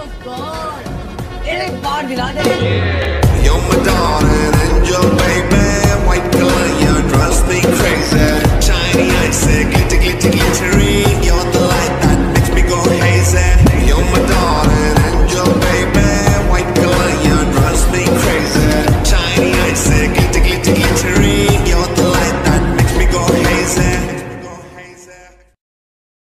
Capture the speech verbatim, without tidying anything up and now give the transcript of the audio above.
God एक बार दिला दे। You're my darling angel.